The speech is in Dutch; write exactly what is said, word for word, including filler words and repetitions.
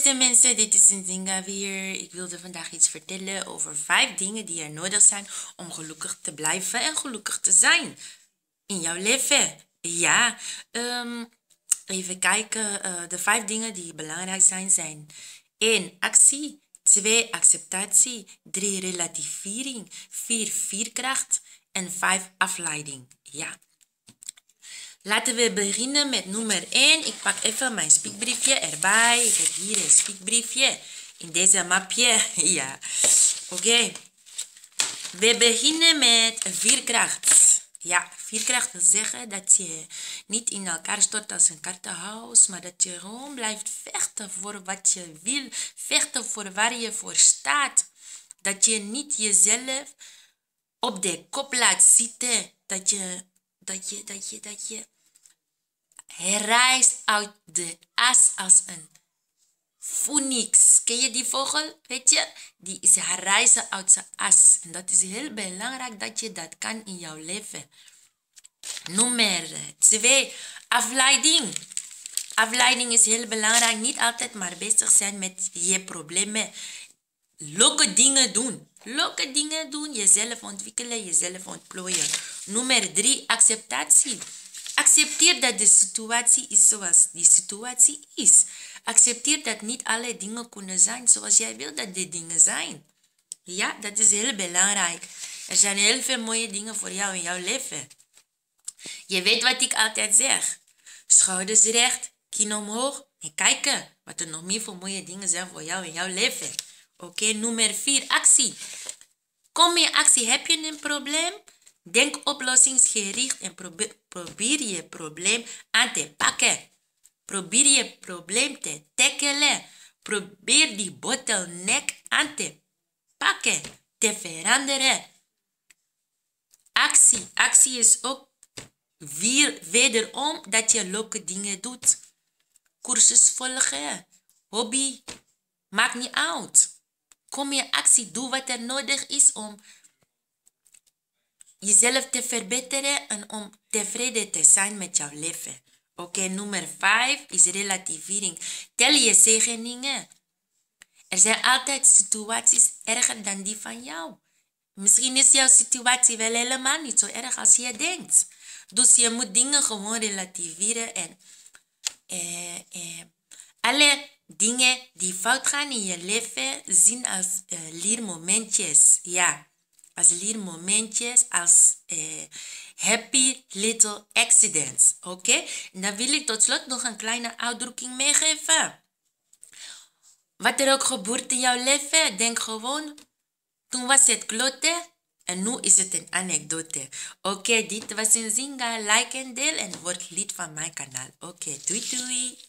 Beste mensen, dit is Nzinga weer. Ik wilde vandaag iets vertellen over vijf dingen die er nodig zijn om gelukkig te blijven en gelukkig te zijn in jouw leven. Ja, um, even kijken. Uh, de vijf dingen die belangrijk zijn zijn één actie, twee acceptatie, drie relativering, vier vierkracht en vijf afleiding. Ja. Laten we beginnen met nummer één. Ik pak even mijn spiekbriefje erbij. Ik heb hier een spiekbriefje in deze mapje. Ja, oké. Okay. We beginnen met vierkracht. Ja, vierkracht wil zeggen dat je niet in elkaar stort als een kartenhuis, maar dat je gewoon blijft vechten voor wat je wil. Vechten voor waar je voor staat. Dat je niet jezelf op de kop laat zitten. Dat je, dat je, dat je, dat je... Hij reist uit de as als een phoenix. Ken je die vogel? Weet je? Die is reizen uit zijn as. En dat is heel belangrijk dat je dat kan in jouw leven. Nummer twee. Afleiding. Afleiding is heel belangrijk. Niet altijd maar bezig zijn met je problemen. Leuke dingen doen. Leuke dingen doen. Jezelf ontwikkelen. Jezelf ontplooien. Nummer drie. Acceptatie. Accepteer dat de situatie is zoals die situatie is. Accepteer dat niet alle dingen kunnen zijn zoals jij wil dat die dingen zijn. Ja, dat is heel belangrijk. Er zijn heel veel mooie dingen voor jou in jouw leven. Je weet wat ik altijd zeg. Schouders recht, kin omhoog en kijken wat er nog meer voor mooie dingen zijn voor jou in jouw leven. Oké, okay, nummer vier, actie. Kom in actie. Heb je een probleem? Denk oplossingsgericht en probeer, probeer je probleem aan te pakken. Probeer je probleem te tackelen. Probeer die bottleneck aan te pakken, te veranderen. Actie. Actie is ook weer, wederom dat je leuke dingen doet. Cursus volgen. Hobby. Maakt niet uit. Kom in actie. Doe wat er nodig is om jezelf te verbeteren en om tevreden te zijn met jouw leven. Oké, okay, nummer vijf is relativering. Tel je zegeningen. Er zijn altijd situaties erger dan die van jou. Misschien is jouw situatie wel helemaal niet zo erg als je denkt. Dus je moet dingen gewoon relativeren en eh, eh, alle dingen die fout gaan in je leven zien als uh, leermomentjes. Ja. Als leermomentjes, als eh, happy little accidents. Oké? Okay? En dan wil ik tot slot nog een kleine uitdrukking meegeven. Wat er ook gebeurt in jouw leven, denk gewoon, toen was het klote en nu is het een anekdote. Oké, okay, dit was Nzinga. Like en deel en word lid van mijn kanaal. Oké, okay, doei doei.